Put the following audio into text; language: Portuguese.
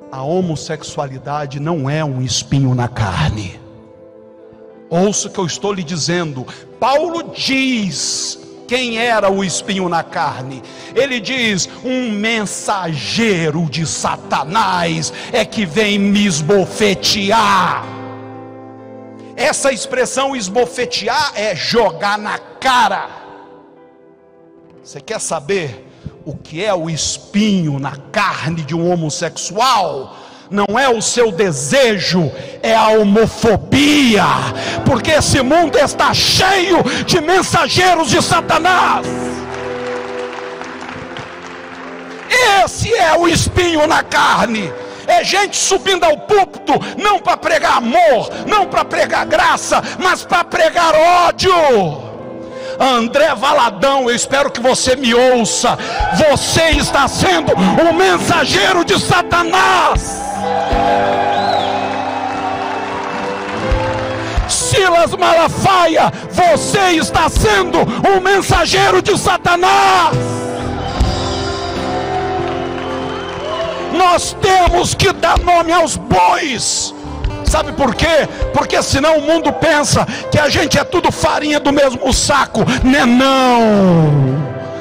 A homossexualidade não é um espinho na carne. Ouça o que eu estou lhe dizendo. Paulo diz quem era o espinho na carne. Ele diz: um mensageiro de Satanás é que vem me esbofetear. Essa expressão esbofetear é jogar na cara. Você quer saber o que é o espinho na carne de um homossexual? Não é o seu desejo, é a homofobia, porque esse mundo está cheio de mensageiros de Satanás. Esse é o espinho na carne. É gente subindo ao púlpito, não para pregar amor, não para pregar graça, mas para pregar ódio. André Valadão, eu espero que você me ouça. Você está sendo um mensageiro de Satanás. Silas Malafaia, você está sendo um mensageiro de Satanás. Nós temos que dar nome aos bois. Sabe por quê? Porque senão o mundo pensa que a gente é tudo farinha do mesmo saco. Não.